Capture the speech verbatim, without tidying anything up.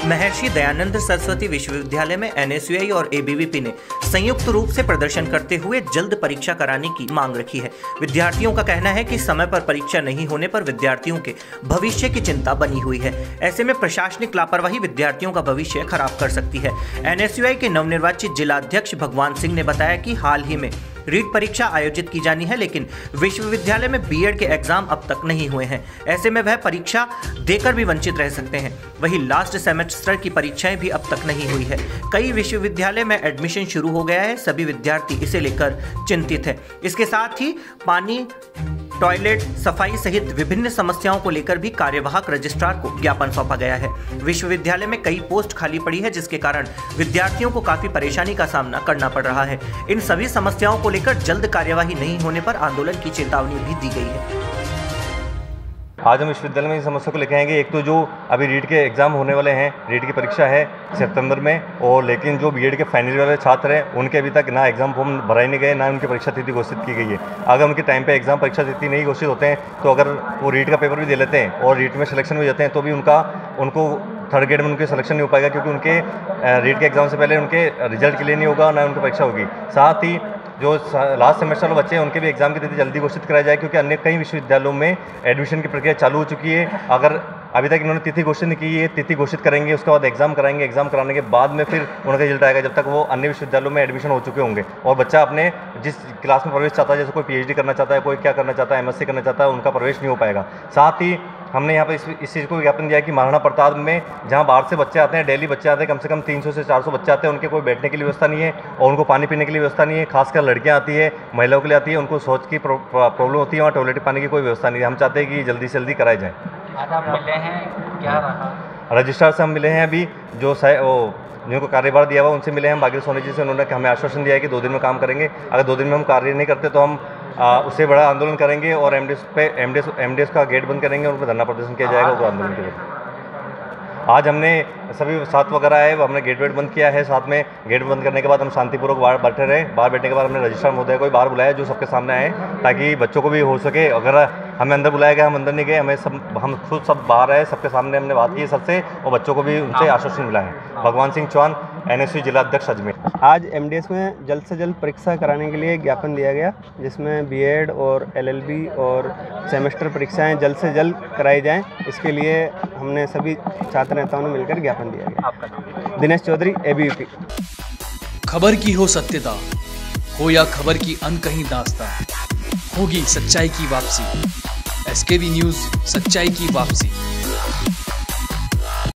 महर्षि दयानंद सरस्वती विश्वविद्यालय में N S you आई और ए बी वी पी ने संयुक्त रूप से प्रदर्शन करते हुए जल्द परीक्षा कराने की मांग रखी है। विद्यार्थियों का कहना है कि समय पर परीक्षा नहीं होने पर विद्यार्थियों के भविष्य की चिंता बनी हुई है। ऐसे में प्रशासनिक लापरवाही विद्यार्थियों का भविष्य खराब कर सकती है। एन एस यू आई के नवनिर्वाचित जिलाध्यक्ष भगवान सिंह ने बताया कि हाल ही में रीट परीक्षा आयोजित की जानी है, लेकिन विश्वविद्यालय में बी एड के एग्जाम अब तक नहीं हुए हैं। ऐसे में वह परीक्षा देकर भी वंचित रह सकते हैं। वहीं लास्ट सेमेस्टर की परीक्षाएं भी अब तक नहीं हुई है। कई विश्वविद्यालय में एडमिशन शुरू हो गया है, सभी विद्यार्थी इसे लेकर चिंतित है। इसके साथ ही पानी, टॉयलेट, सफाई सहित विभिन्न समस्याओं को लेकर भी कार्यवाहक रजिस्ट्रार को ज्ञापन सौंपा गया है। विश्वविद्यालय में कई पोस्ट खाली पड़ी है, जिसके कारण विद्यार्थियों को काफी परेशानी का सामना करना पड़ रहा है। इन सभी समस्याओं को लेकर जल्द कार्यवाही नहीं होने पर आंदोलन की चेतावनी भी दी गई है। आज हम विश्वविद्यालय में इस समस्या को लेकर आएंगे। एक तो जो अभी रीट के एग्ज़ाम होने वाले हैं, रीट की परीक्षा है सितंबर में, और लेकिन जो बीएड के फाइनल वाले छात्र हैं उनके अभी तक ना एग्ज़ाम फॉर्म भराए नहीं गए, ना उनकी परीक्षा तिथि घोषित की गई है। अगर उनके टाइम पे एग्ज़ाम परीक्षा तिथि नहीं घोषित होते हैं तो अगर वो रीट का पेपर भी दे लेते हैं और रीट में सिलेक्शन भी जाते हैं तो भी उनका उनको थर्ड ग्रेड में उनके सिलेक्शन नहीं हो पाएगा, क्योंकि उनके रीट के एग्ज़ाम से पहले उनके रिजल्ट क्लियर नहीं होगा, ना उनकी परीक्षा होगी। साथ ही जो लास्ट सेमेस्टर वाले बच्चे हैं उनके भी एग्जाम की तिथि जल्दी घोषित कराई जाए, क्योंकि अन्य कई विश्वविद्यालयों में एडमिशन की प्रक्रिया चालू हो चुकी है। अगर अभी तक इन्होंने तिथि घोषित नहीं की है, तिथि घोषित करेंगे, उसके बाद एग्जाम कराएंगे, एग्जाम कराने के बाद में फिर उनका रिजल्ट आएगा, जब तक वो अन्य विश्वविद्यालयों में एडमिशन हो चुके होंगे। और बच्चा अपने जिस क्लास में प्रवेश चाहता है, जैसे कोई पीएचडी करना चाहता है, कोई क्या करना चाहता है, एमएससी करना चाहता है, उनका प्रवेश नहीं हो पाएगा। साथ ही हमने यहाँ पर इस इस चीज़ को ज्ञापन दिया कि महाराणा प्रताप में जहाँ बाहर से बच्चे आते हैं, डेली बच्चे आते हैं, कम से कम तीन सौ से चार सौ बच्चे आते हैं, उनके कोई बैठने की व्यवस्था नहीं है और उनको पानी पीने के लिए व्यवस्था नहीं है। खासकर लड़कियाँ आती है, महिलाओं के लिए आती है, उनको शौच की प्रॉब्लम होती है, वहाँ टॉयलेट पानी की कोई व्यवस्था नहीं है। हम चाहते हैं कि जल्दी से जल्दी कराई जाए। आज आप मिले हैं, क्या रहा? रजिस्ट्रार से हम मिले हैं, अभी जो वो जिनको कार्यभार दिया हुआ उनसे मिले हैं, भागीरथ सोनी जी से। उन्होंने हमें आश्वासन दिया है कि दो दिन में काम करेंगे। अगर दो दिन में हम कार्य नहीं करते तो हम आ, उससे बड़ा आंदोलन करेंगे और एमडीएस पे एमडीएस एमडीएस का गेट बंद करेंगे और उन पर धरना प्रदर्शन किया जाएगा वो आंदोलन के लिए। आज हमने सभी साथ वगैरह आए, हमने गेट वेट बंद किया है। साथ में गेट बंद करने के बाद हम शांतिपूर्वक बाहर बैठे रहे। बाहर बैठने के बाद हमने रजिस्ट्रार महोदय को बाहर बुलाया जो सबके सामने आए, ताकि बच्चों को भी हो सके। अगर हमें अंदर बुलाया गया, हम अंदर नहीं गए, हमें सब हम खुद सब बाहर आए, सबके सामने हमने बात की सबसे, और बच्चों को भी उनसे आश्वासन मिला है। Bhagwan Singh Chauhan, N S U जिला अध्यक्ष अजमेर। आज एमडीएस में जल्द से जल्द परीक्षा कराने के लिए ज्ञापन दिया गया, जिसमें बीएड और एलएलबी और सेमेस्टर परीक्षाएं जल्द से जल्द कराई जाएं। इसके लिए हमने सभी छात्र नेताओं ने मिलकर ज्ञापन दिया गया। Dinesh Chaudhary, A B V P. खबर की हो सत्यता, हो या खबर की अनकही दास्तां, होगी सच्चाई की वापसी। एस के वी न्यूज़, सच्चाई की वापसी।